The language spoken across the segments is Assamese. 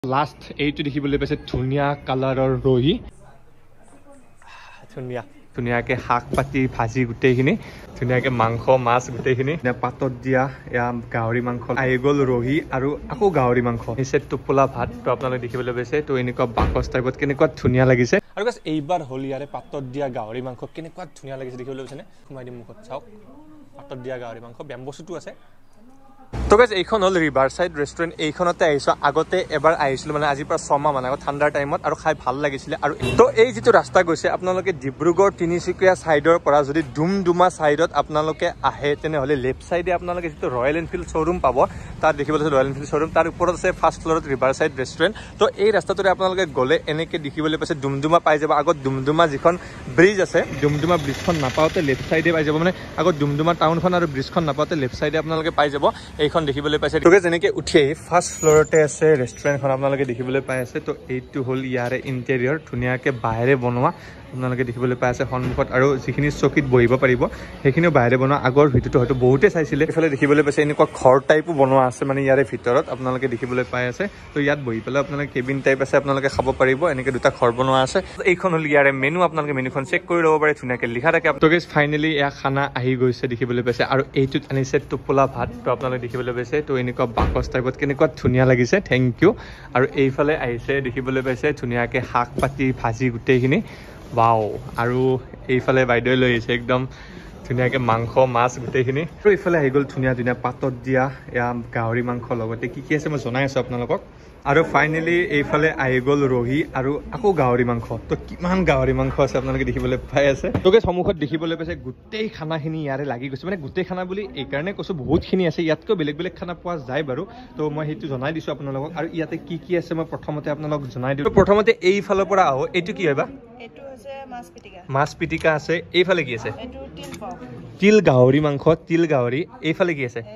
লাষ্ট এইটো দেখিবলৈ পাইছে ধুনীয়া কালাৰৰ ৰহি ধুনীয়াকৈ শাক পাতি ভাজি গোটেইখিনি ধুনীয়াকৈ মাংস মাছ গোটেইখিনি পাতত দিয়া এয়া গাহৰি মাংস আহি গ'ল ৰহি আৰু আকৌ গাহৰি মাংস নিচে টোপোলা ভাত তো আপোনালোকে দেখিবলৈ পাইছে তো এনেকুৱা বাকচ টাইপত কেনেকুৱা ধুনীয়া লাগিছে আৰু গাইছ এইবাৰ হ'ল ইয়াৰে পাতত দিয়া গাহৰি মাংস কেনেকুৱা ধুনীয়া লাগিছে দেখিবলৈ পাইছেনে সোমাই দিম মুখত চাওক পাতত দিয়া গাহৰি মাংস বেম্বচুটো আছে তো গাইজ এইখন হ'ল ৰিভাৰ চাইড ৰেষ্টুৰেণ্ট এইখনতে আহিছোঁ আগতে এবাৰ আহিছিলোঁ মানে আজিৰ পৰা 6 মাহ মান আগত ঠাণ্ডাৰ টাইমত আৰু খাই ভাল লাগিছিলে আৰু তো এই যিটো ৰাস্তা গৈছে আপোনালোকে ডিব্ৰুগড় তিনিচুকীয়া ছাইডৰ পৰা যদি ডুমডুমা ছাইডত আপোনালোকে আহে তেনেহ'লে লেফ্ট ছাইডে আপোনালোকে যিটো ৰয়েল এনফিল্ড শ্ব'ৰুম পাব তাত দেখিবলৈ ৰয়েল এনফিল্ড শ্ব'ৰুম তাৰ ওপৰত আছে ফাৰ্ষ্ট ফ্ল'ৰত ৰিভাৰ চাইড ৰেষ্টুৰেণ্ট তো এই ৰাস্তাটোৰে আপোনালোকে গ'লে এনেকৈ দেখিবলৈ পাইছে ডুমডুমা পাই যাব আগত ডুমডুমা যিখন ব্ৰিজ আছে ডুমডুমা ব্ৰিজখন নাপাওঁতে লেফ্ট ছাইডে পাই যাব মানে আগত ডুমডুমা টাউনখন আৰু ব্ৰিজখন নাপাওঁতে লেফ্ট ছাইডে আপোনালোকে পাই যাব এইখন দেখিবলৈ পাইছে তো যেনেকৈ উঠি আহি ফাৰ্ষ্ট ফ্ল'ৰতে আছে ৰেষ্টুৰেণ্টখন আপোনালোকে দেখিবলৈ পাই আছে তো এইটো হ'ল ইয়াৰে ইণ্টেৰিয়ৰ ধুনীয়াকৈ বাহিৰে বনোৱা আপোনালোকে দেখিবলৈ পাই আছে সন্মুখত আৰু যিখিনি চকীত বহিব পাৰিব সেইখিনিও বাহিৰে বনোৱা আগৰ ভিডিঅ'টো হয়তো বহুতে চাইছিলে এইফালে দেখিবলৈ পাইছে এনেকুৱা ঘৰ টাইপো বনোৱা আছে মানে ইয়াৰে ভিতৰত আপোনালোকে দেখিবলৈ পাই আছে তো ইয়াত বহি পেলাই আপোনালোকে কেবিন টাইপ আছে আপোনালোকে খাব পাৰিব এনেকৈ দুটা ঘৰ বনোৱা আছে এইখন হ'ল ইয়াৰে মেনু আপোনালোকে মেনুখন চেক কৰি ল'ব পাৰে ধুনীয়াকৈ লিখা থাকে আপোনালোকে ফাইনেলি এয়া খানা আহি গৈছে দেখিবলৈ পাইছে আৰু এইটোত আনিছে টোপোলা ভাত তো আপোনালোকে দেখিবলৈ পাইছে তো এনেকুৱা বাকচ টাইপত কেনেকুৱা ধুনীয়া লাগিছে থেংক ইউ আৰু এইফালে আহিছে দেখিবলৈ পাইছে ধুনীয়াকৈ শাক পাতি ভাজি গোটেইখিনি বাও আৰু এইফালে বাইদেৱে লৈ আহিছে একদম ধুনীয়াকৈ মাংস মাছ গোটেইখিনি আৰু এইফালে আহি গ'ল ধুনীয়া ধুনীয়া পাতত দিয়া এয়া গাহৰি মাংস লগতে কি কি আছে মই জনাই আছোঁ আপোনালোকক আৰু ফাইনেলি এইফালে আহি গ'ল ৰহি আৰু আকৌ গাহৰি মাংস তো কিমান গাহৰি মাংস আছে আপোনালোকে দেখিবলৈ পাই আছে তোকে সন্মুখত দেখিবলৈ পাইছে গোটেই খানাখিনি ইয়াৰে লাগি গৈছে মানে গোটেই খানা বুলি এইকাৰণে কৈছোঁ বহুতখিনি আছে ইয়াতকৈ বেলেগ বেলেগ খানা পোৱা যায় বাৰু তো মই সেইটো জনাই দিছোঁ আপোনালোকক আৰু ইয়াতে কি কি আছে মই প্ৰথমতে আপোনালোকক জনাই দিওঁ প্ৰথমতে এইফালৰ পৰা আহোঁ এইটো কি হয় বা মাছ পিটিকা আছে এইফালে কি আছে তিল গাহৰি মাংস তিল গাহৰি এইফালে কি আছে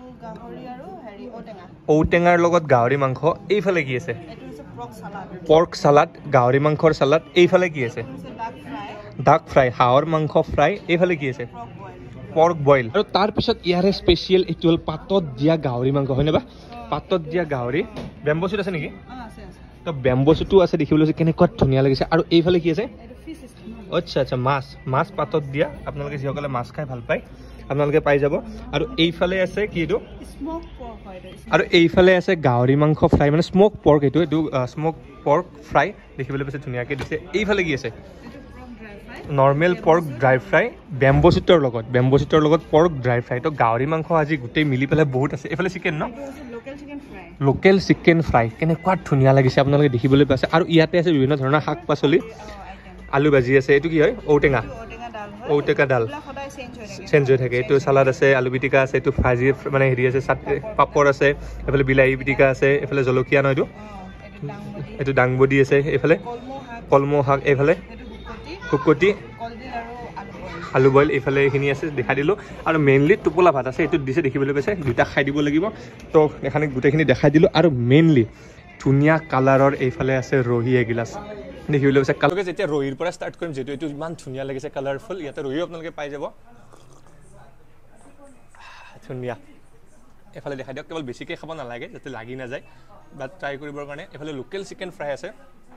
ঔটেঙাৰ লগত গাহৰি মাংস এইফালে কি আছে পৰ্ক সালাড গাহৰি মাংসৰ সালাড এইফালে কি আছে ডাক ফ্ৰাই হাঁহৰ মাংস ফ্ৰাই এইফালে কি আছে পৰ্ক বইল আৰু তাৰপিছত ইয়াৰে স্পেচিয়েল এইটো হ'ল পাতত দিয়া গাহৰি মাংস হয়নে বা পাতত দিয়া গাহৰি বেম্বচুট আছে নেকি তো বেম্বচুটো আছে দেখিবলৈ কেনেকুৱা ধুনীয়া লাগিছে আৰু এইফালে কি আছে আচ্ছা আচ্ছা মাছ পাতত দিয়া আপোনালোকে যিসকলে মাছ খাই ভাল পায় আপোনালোকে পাই যাব আৰু এইফালে আছে কি এইটো আৰু এইফালে আছে গাহৰি মাংস ফ্ৰাই মানে স্মক পৰ্ক এইটো স্মক পৰ্ক ফ্ৰাই দেখিবলৈ পাইছে ধুনীয়াকৈ দিছে এইফালে কি আছে নৰ্মেল পৰ্ক ড্ৰাই ফ্ৰাই বেম্বচুটৰ লগত পৰ্ক ড্ৰাই ফ্ৰাই তো গাহৰি মাংস আজি গোটেই মিলি পেলাই বহুত আছে এইফালে চিকেন ন লোকেল চিকেন ফ্ৰাই কেনেকুৱা ধুনীয়া লাগিছে আপোনালোকে দেখিবলৈ পাইছে আৰু ইয়াতে আছে বিভিন্ন ধৰণৰ শাক পাচলি আলু ভাজি আছে এইটো কি হয় ঔটেঙা ডাল চেঞ্জ হৈ থাকে এইটো চালাড আছে আলু পিটিকা আছে এইটো ভাজি মানে হেৰি আছে পাপৰ আছে এইফালে বিলাহী পিটিকা আছে এইফালে জলকীয়া নহয় এইটো দাংবডি আছে এইফালে কলমৌ শাক এইফালে শুকতি আলু বইল এইফালে এইখিনি আছে দেখা দিলোঁ আৰু মেইনলি টোপোলা ভাত আছে এইটোত দিছে দেখিবলৈ পাইছে দুটা খাই দিব লাগিব তো এখানে গোটেইখিনি দেখাই দিলোঁ আৰু মেইনলি ধুনীয়া কালাৰৰ এইফালে আছে ৰহি এগিলাচ দেখিবলৈ পাইছে কালাৰকে যেতিয়া ৰহিৰ পৰা ষ্টাৰ্ট কৰিম যিহেতু এইটো ইমান ধুনীয়া লাগিছে কালাৰফুল ইয়াতে ৰহিও আপোনালোকে পাই যাব ধুনীয়া এইফালে দেখাই দিয়ক কেৱল বেছিকৈ খাব নালাগে যাতে লাগি নাযায় বাট ট্ৰাই কৰিবৰ কাৰণে এইফালে লোকেল চিকেন ফ্ৰাই আছে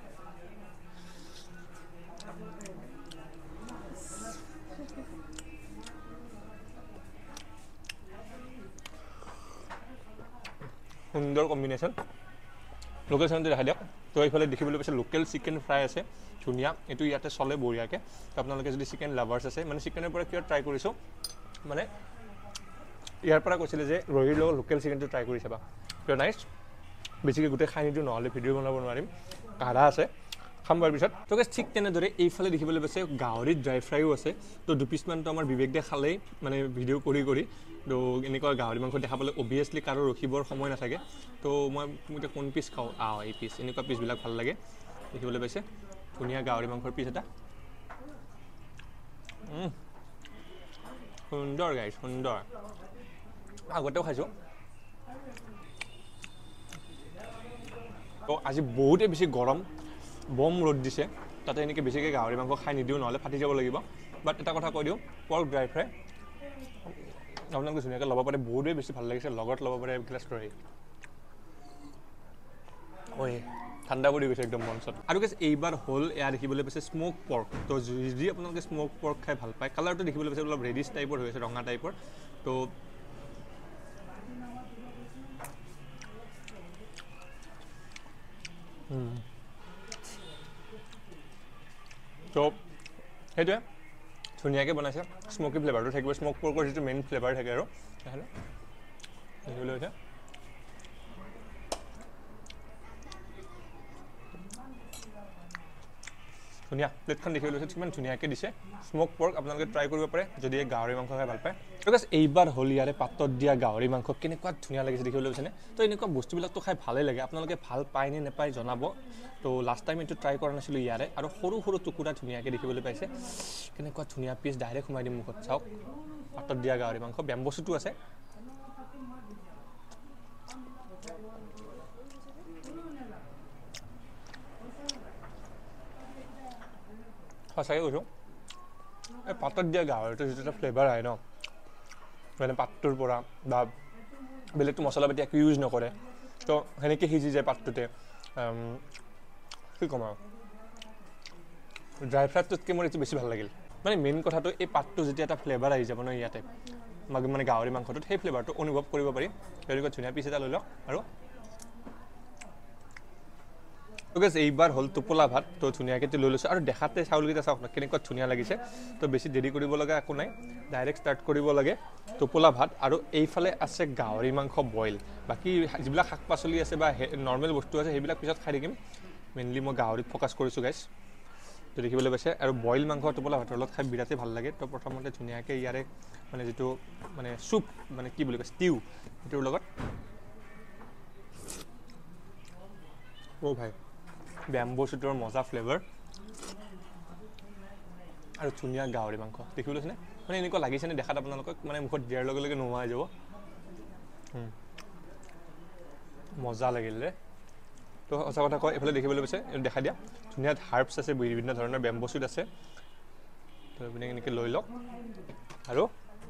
সুন্দৰ কম্বিনেশ্যন লোকেল চিকেনটো দেখাই দিয়ক তো এইফালে দেখিবলৈ পাইছে লোকেল চিকেন ফ্ৰাই আছে ধুনীয়া এইটো ইয়াতে চলে বঢ়িয়াকৈ তো আপোনালোকে যদি চিকেন লাভাৰ্ছ আছে মানে চিকেনৰ পৰা কিয় ট্ৰাই কৰিছোঁ মানে ইয়াৰ পৰা কৈছিলে যে ৰহিৰ লগত লোকেল চিকেনটো ট্ৰাই কৰি চাবা কিয় নাইচ বেছিকৈ গোটেই খাই নিদিওঁ নহ'লে ভিডিঅ' বনাব নোৱাৰিম কাঢ়া আছে খামবাৰ পিছত তো ঠিক তেনেদৰে এইফালে দেখিবলৈ পাইছে গাহৰি ড্ৰাই ফ্ৰাইও আছে তো দুপিচমানটো আমাৰ বিবেক দে খালেই মানে ভিডিঅ' কৰি তো এনেকুৱা গাহৰি মাংস দেখাবলৈ অভিয়াছলি কাৰো ৰখিবৰ সময় নাথাকে তো মই এতিয়া কোন পিচ খাওঁ এই পিচ এনেকুৱা পিচবিলাক ভাল লাগে দেখিবলৈ পাইছে ধুনীয়া গাহৰি মাংসৰ পিচ এটা সুন্দৰ গাইছ সুন্দৰ আগতেও খাইছোঁ তো আজি বহুতেই বেছি গৰম বম ৰ'দ দিছে তাতে এনেকৈ বেছিকৈ গাহৰি মাংস খাই নিদিওঁ নহ'লে ফাটি যাব লাগিব বাট এটা কথা কৈ দিওঁ পৰ্ক ড্ৰাই ফ্ৰাই আপোনালোকে ধুনীয়াকৈ ল'ব পাৰে বহুতেই বেছি ভাল লাগিছে লগত ল'ব পাৰে এগিলাচ ৰহি ঐ ঠাণ্ডা পৰি গৈছে একদম মঞ্চত আৰু গেছ এইবাৰ হ'ল এয়া দেখিবলৈ পাইছে স্ম'ক পৰ্ক তো যদি আপোনালোকে স্ম'ক পৰ্ক খাই ভাল পায় কালাৰটো দেখিবলৈ পাইছে অলপ ৰেডিছ টাইপৰ হৈ আছে ৰঙা টাইপৰ তো তো সেইটোৱে ধুনীয়াকৈ বনাইছে স্ম'কি ফ্লেভাৰটো থাকিব স্ম'ক পৰ্কৰ যিটো মেইন ফ্লেভাৰ থাকে আৰু দেখিবলৈ হৈছে ধুনীয়া প্লেটখন দেখিবলৈ লৈছে কিমান ধুনীয়াকৈ দিছে স্ম'ক পৰ্ক আপোনালোকে ট্ৰাই কৰিব পাৰে যদি গাহৰি মাংস খাই ভাল পায় তো গাইছ এইবাৰ হ'ল ইয়াৰে পাতত দিয়া গাহৰি মাংস কেনেকুৱা ধুনীয়া লাগিছে দেখিবলৈ লৈছেনে তো এনেকুৱা বস্তুবিলাকতো খাই ভালেই লাগে আপোনালোকে ভাল পায় নে নাপায় জনাব তো লাষ্ট টাইম এইটো ট্ৰাই কৰা নাছিলোঁ ইয়াৰে আৰু সৰু সৰু টুকুৰা ধুনীয়াকৈ দেখিবলৈ পাইছে কেনেকুৱা ধুনীয়া পিচ ডাইৰেক্ট সোমাই দিম মুখত চাওক পাতত দিয়া গাহৰি মাংস বেম্বো চুটো আছে সঁচাকৈ কৈছোঁ এই পাতত দিয়া গাহৰিটো যিটো এটা ফ্লেভাৰ আহে ন মানে পাতটোৰ পৰা বা বেলেগটো মছলা পাতি একো ইউজ নকৰে তো সেনেকৈ সিজি যায় পাতটোতে কি ক'ম আৰু ড্ৰাই ফ্ৰাইটোতকৈ মোৰ এইটো বেছি ভাল লাগিল মানে মেইন কথাটো এই পাতটো যেতিয়া এটা ফ্লেভাৰ আহি যাব ন ইয়াতে মানে গাহৰি মাংসটোত সেই ফ্লেভাৰটো অনুভৱ কৰিব পাৰি তেওঁলোকে ধুনীয়া পিচ এটা লৈ লওক আৰু গেছ এইবাৰ হ'ল টোপোলা ভাত তো ধুনীয়াকৈ লৈ লৈছোঁ আৰু দেখাতে চাউলকেইটা চাওক কেনেকুৱা ধুনীয়া লাগিছে তো বেছি দেৰি কৰিব লগা একো নাই ডাইৰেক্ট ষ্টাৰ্ট কৰিব লাগে টোপোলা ভাত আৰু এইফালে আছে গাহৰি মাংস বইল বাকী যিবিলাক শাক পাচলি আছে বা নৰ্মেল বস্তু আছে সেইবিলাক পিছত খাই থাকিম মেইনলি মই গাহৰিত ফ'কাছ কৰিছোঁ গাইছ তো দেখিবলৈ পাইছে আৰু বইল মাংস টোপোলা ভাতৰ লগত খাই বিৰাটেই ভাল লাগে তো প্ৰথমতে ধুনীয়াকৈ ইয়াৰে মানে যিটো মানে চুপ মানে কি বুলি কয় ষ্টিউ সেইটোৰ লগত অ' ভাই বেম্বো চুটৰ মজা ফ্লেভাৰ আৰু ধুনীয়া গাহৰি মাংস দেখিবলৈ লৈছেনে মানে এনেকুৱা লাগিছেনে দেখাত আপোনালোকক মানে মুখত দিয়াৰ লগে লগে নোহোৱা হৈ যাব মজা লাগিল ৰে তো সঁচা কথা কয় এইফালে দেখিবলৈ পাইছে এইটো দেখা দিয়া ধুনীয়া হাৰ্বছ আছে বিভিন্ন ধৰণৰ বেম্বো চুট আছে তো আপুনি এনেকৈ লৈ লওক আৰু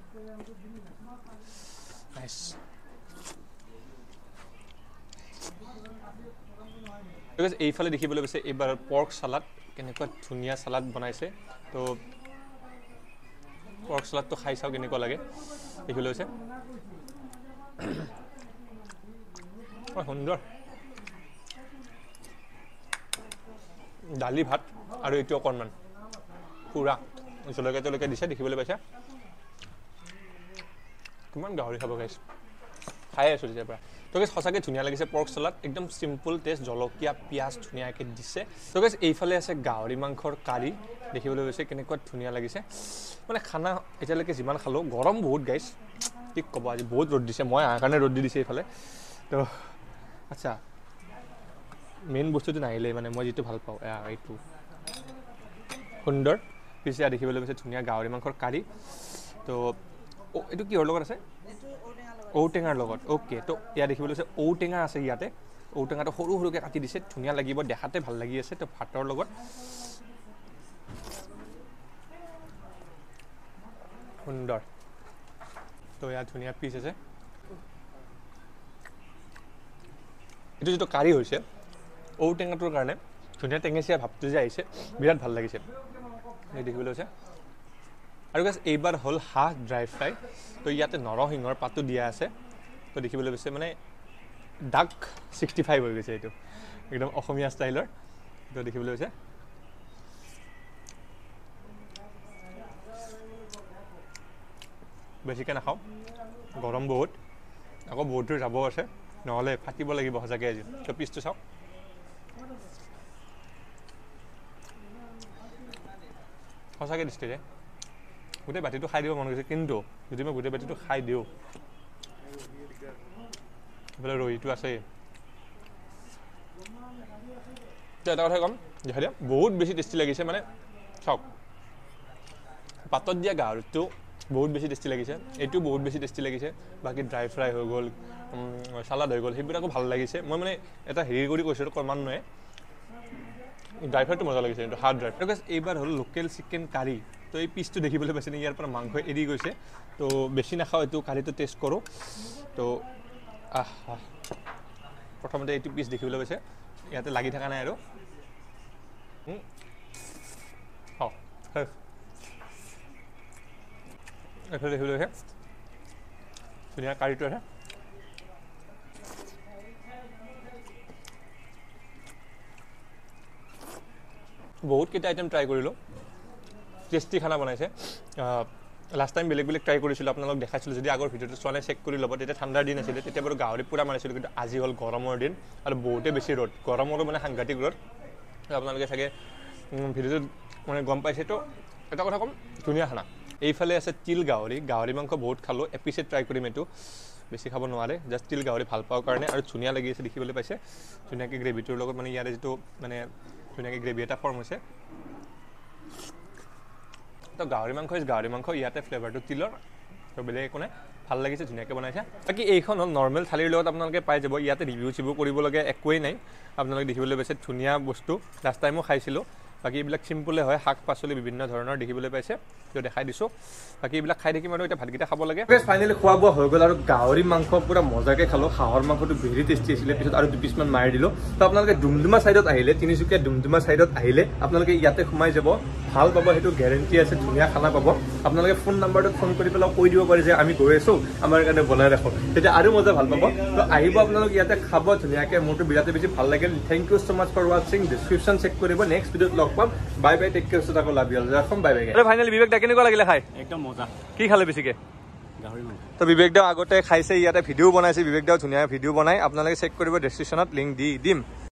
নাইচ এইফালে দেখিবলৈ পাইছে এইবাৰ পৰ্ক চালাড কেনেকুৱা ধুনীয়া চালাড বনাইছে তো পৰ্ক চালাডটো খাই চাওক কেনেকুৱা লাগে দেখিবলৈ পাইছে সুন্দৰ দালি ভাত আৰু এইটো অকণমান পুৰা জলকীয়া দিছে দেখিবলৈ পাইছে কিমান গাহৰি খাব গাইছ খাই আছোঁ তেতিয়াৰ পৰা তো গেছ সঁচাকৈ ধুনীয়া লাগিছে পৰ্ক চালাড একদম চিম্পুল টেষ্ট জলকীয়া পিঁয়াজ ধুনীয়াকৈ দিছে তো গেছ এইফালে আছে গাহৰি মাংসৰ কাৰী দেখিবলৈ পাইছে কেনেকুৱা ধুনীয়া লাগিছে মানে খানা এতিয়ালৈকে যিমান খালোঁ গৰম বহুত গাইছ কি ক'ব আজি বহুত ৰ'দ দিছে মই আহাৰ কাৰণে ৰ'দ দি দিছে এইফালে তো আচ্ছা মেইন বস্তুটো নাহিলে মানে মই যিটো ভাল পাওঁ এইটো সুন্দৰ পিছে দেখিবলৈ পাইছে ধুনীয়া গাহৰি মাংসৰ কাৰী তো এইটো কিহৰ লগত আছে ঔটেঙাৰ লগত অ'কে তো ইয়াত দেখিবলৈ পাইছে ঔটেঙা আছে ইয়াতে ঔটেঙাটো সৰু সৰুকৈ কাটি দিছে ধুনীয়া লাগিব দেখাতে ভাল লাগি আছে তো ভাতৰ লগত সুন্দৰ তো ইয়াত ধুনীয়া পিচ আছে এইটো যিটো কাৰী হৈছে ঔটেঙাটোৰ কাৰণে ধুনীয়া টেঙেচীয়া ভাৱটো যে আহিছে বিৰাট ভাল লাগিছে এই দেখিবলৈ হৈছে আৰু গাইছ এইবাৰ হ'ল হাঁহ ড্ৰাই ফ্ৰাই তো ইয়াতে নৰসিংহৰ পাতো দিয়া আছে তো দেখিবলৈ পাইছে মানে ডাক 65 হৈ গৈছে এইটো একদম অসমীয়া ষ্টাইলৰ তো দেখিবলৈ পাইছে বেছিকৈ নাখাওঁ গৰম বহুত আকৌ বহুত দূৰ যাব আছে নহ'লে ফাটিব লাগিব সঁচাকৈ আজি তো পিচটো চাওক সঁচাকৈ দিছে যে গোটেই বাতিটো খাই দিব মন গৈছে কিন্তু যদি মই গোটেই বাতিটো খাই দিওঁ এইফালে ৰহিটো আছেই তো এটা কথা ক'ম দেখা দিয়া বহুত বেছি টেষ্টি লাগিছে মানে চাওক পাতত দিয়া গাহৰিটো বহুত বেছি টেষ্টি লাগিছে এইটো বহুত বেছি টেষ্টি লাগিছে বাকী ড্ৰাই ফ্ৰাই হৈ গ'ল চালাড হৈ গ'ল সেইবিলাকো ভাল লাগিছে মই মানে এটা হেৰি কৰি কৈছোঁ ক্ৰমান্বয়ে ড্ৰাই ফ্ৰাইটো মজা লাগিছে কিন্তু হাৰ্ড ড্ৰাই ফ্ৰাই এইবাৰ হ'ল লোকেল চিকেন কাৰী তো এই পিচটো দেখিবলৈ পাইছে নেকি ইয়াৰ পৰা মাংস এৰি গৈছে তো বেছি নাখাওঁ এইটো কাৰীটো টেষ্ট কৰোঁ তো প্ৰথমতে এইটো পিচ দেখিবলৈ পাইছে ইয়াতে লাগি থকা নাই আৰু এইফালে দেখিবলৈ আছে ধুনীয়া কাৰীটো আছে বহুত কেইটা আইটেম ট্ৰাই কৰিলোঁ টেষ্টি খানা বনাইছে লাষ্ট টাইম বেলেগ বেলেগ ট্ৰাই কৰিছিলোঁ আপোনালোক দেখাইছিলোঁ যদি আগৰ ভিডিঅ'টো চোৱা নাই চেক কৰি ল'ব তেতিয়া ঠাণ্ডাৰ দিন আছিলে তেতিয়া বাৰু গাহৰি পূৰা মাৰিছিলোঁ কিন্তু আজি হ'ল গৰমৰ দিন আৰু বহুতেই বেছি ৰ'দ গৰমৰো মানে সাংঘাতিক ৰ'দ আপোনালোকে চাগে ভিডিঅ'টোত মানে গম পাইছে তো এটা কথা ক'ম ধুনীয়া খানা এইফালে আছে তিল গাহৰি গাহৰি মাংস বহুত খালোঁ এপিচেড ট্ৰাই কৰিম এইটো বেছি খাব নোৱাৰে জাষ্ট তিল গাহৰি ভাল পাওঁ কাৰণে আৰু ধুনীয়া লাগি আছে দেখিবলৈ পাইছে ধুনীয়াকৈ গ্ৰেভিটোৰ লগত মানে ইয়াৰে যিটো মানে ধুনীয়াকৈ গ্ৰেভি এটা ফৰ্ম হৈছে তো গাহৰি মাংস ইয়াতে ফ্লেভাৰটো তিলৰ তো বেলেগ একো নাই ভাল লাগিছে ধুনীয়াকৈ বনাইছে বাকী এইখন হ'ল নৰ্মেল থালিৰ লগত আপোনালোকে পাই যাব ইয়াতে ৰিভিউ চিভিউ কৰিবলগীয়া একোৱেই নাই আপোনালোকে দেখিবলৈ পাইছে ধুনীয়া বস্তু লাষ্ট টাইমো খাইছিলোঁ বাকী এইবিলাক চিম্পলে হয় শাক পাচলি বিভিন্ন ধৰণৰ দেখিবলৈ পাইছে তো দেখাই দিছোঁ বাকী এইবিলাক খাই থাকিম আৰু এতিয়া ভাতকেইটা খাব লাগে ফাইনেলি খোৱা বোৱা হৈ গ'ল আৰু গাহৰি মাংস পুৰা মজাকৈ খালোঁ হাঁহৰ মাংসটো ভেৰি টেষ্টি আছিলে পিছত আৰু 2 পিচমান মাৰি দিলোঁ তো আপোনালোকে ডুমডুমা ছাইডত আহিলে তিনিচুকীয়া ডুমডুমা ছাইডত আহিলে আপোনালোকে ইয়াতে সোমাই যাব ভাল পাব সেইটো গেৰেণ্টি আছে ধুনীয়া খানা পাব আপোনালোকে ফোন নাম্বাৰটোত ফোন কৰি পেলাই কৈ দিব পাৰে যে আমি গৈ আছোঁ আমাৰ কাৰণে বনাই ৰাখোঁ তেতিয়া আৰু মজা ভাল পাব তো আহিব আপোনালোক ইয়াতে খাব ধুনীয়াকৈ মোৰতো বিৰাটেই বেছি ভাল লাগিল thank you so' much for ৱাচিং ডিছক্ৰিপশ্যন চেক কৰিব নেক্সট ভিডিঅ'ত লগ পাম বাই বাই টেক কেয়াৰ আকৌ love you ৰাখম bye bye finally বিবেক দা কেনেকুৱা লাগিলে খাই একদম মজা কি খালে বেছিকৈ গাহৰি মাংস তো বিবেক দাও আগতে খাইছে ইয়াতে ভিডিঅ' বনাইছে বিবেক দাও ধুনীয়া ভিডিঅ' বনাই আপোনালোকে চেক কৰিব ডেছক্ৰিপশ্যনত লিংক দি দিম